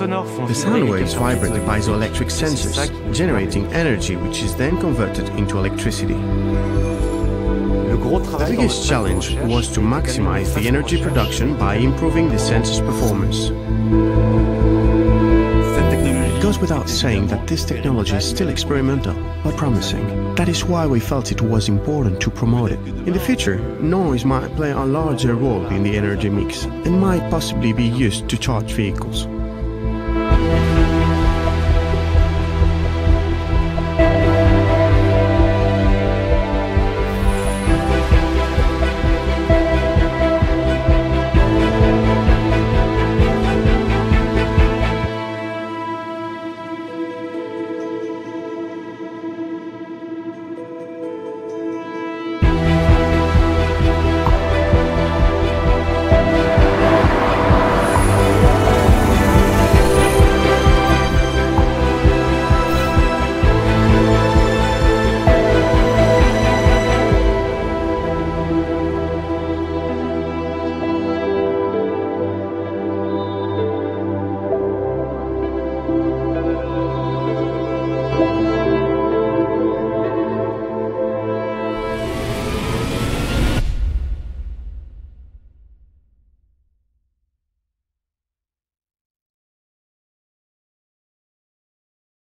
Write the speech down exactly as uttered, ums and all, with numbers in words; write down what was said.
The sound waves vibrate the piezoelectric sensors, generating energy which is then converted into electricity. The biggest challenge was to maximize the energy production by improving the sensor's performance. It goes without saying that this technology is still experimental, but promising. That is why we felt it was important to promote it. In the future, noise might play a larger role in the energy mix and might possibly be used to charge vehicles.